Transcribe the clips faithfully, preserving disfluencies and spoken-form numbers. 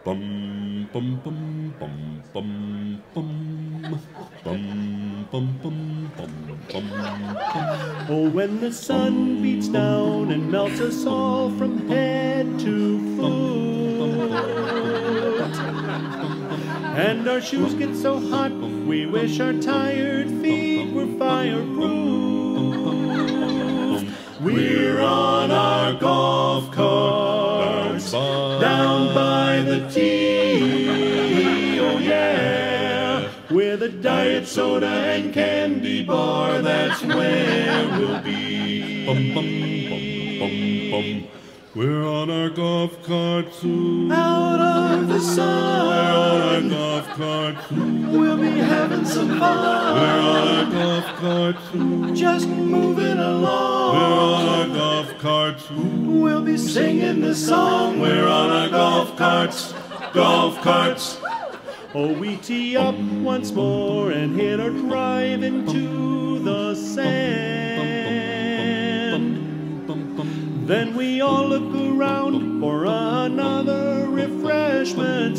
Bum bum bum bum bum bum bum bum bum bum bum. Oh, when the sun beats down and melts us all from head to foot, and our shoes get so hot we wish our tired feet were fireproof. We're on our golf carts down by the tee, oh yeah, with a diet soda and candy bar, that's where we'll be. Bum bum bum bum bum. We're on our golf carts, ooh. Out of the sun, we're on our golf carts, ooh. We'll be having some fun. We're on our golf carts, ooh. Just moving along. We're on our golf carts, ooh. We'll be singing this song. We're on our golf carts, golf carts. Oh, we tee up once more and hit our drive into the sand. Then we all look around for another refreshment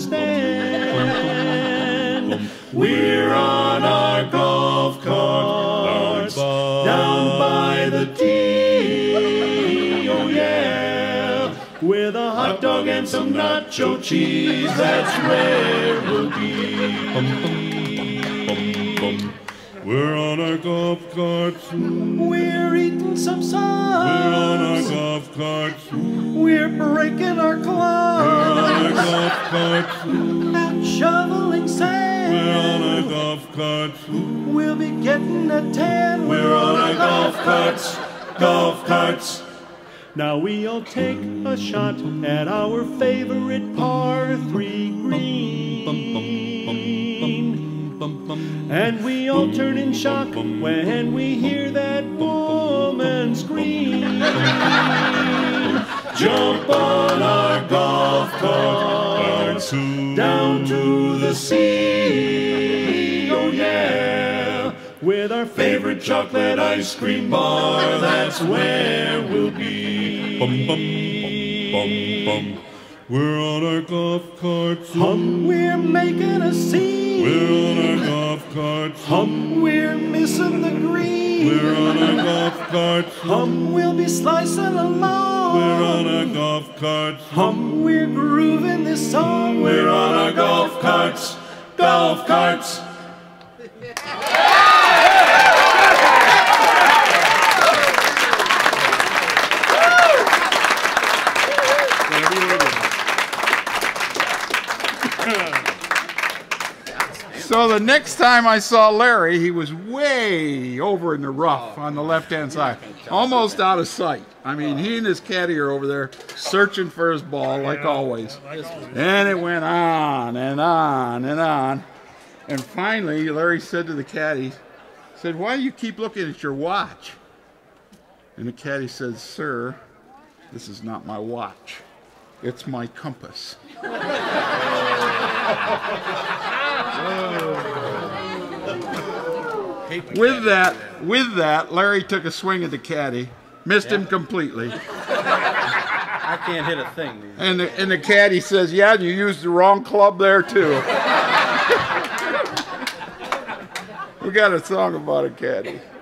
stand. We're on our golf carts down by the tee, oh yeah, with a hot dog and some nacho cheese, that's where we'll be. Bum, bum, bum, bum, bum. We're on our golf carts, ooh. We're eating some sun. We're on our golf carts, ooh. We're breaking our clothes. We're on our golf carts, ooh. And shoveling sand. We're on our golf carts, ooh. We'll be getting a tan. We're on our golf carts, golf carts. Now we'll take a shot at our favorite par three green. And we all turn in shock when we hear that woman scream. Jump on our golf carts down to the sea, oh yeah, with our favorite chocolate ice cream bar, that's where we'll be. Bum bum bum bum bum. We're on our golf carts, hum, we're making a scene. We're on our golf carts, hum, we're missing the green. We're on our golf carts, hum, we'll be slicing along. We're on our golf carts, hum, we're grooving this song. We're on our golf carts, golf carts. So the next time I saw Larry, he was way over in the rough on the left-hand side, almost out of sight. I mean, he and his caddy are over there searching for his ball, like always. And it went on and on and on. And finally, Larry said to the caddy, said, "Why do you keep looking at your watch?" And the caddy said, "Sir, this is not my watch. It's my compass." With that, with that, Larry took a swing at the caddy, missed him completely. I can't hit a thing. And the, and the caddy says, "Yeah, you used the wrong club there too." We got a song about a caddy.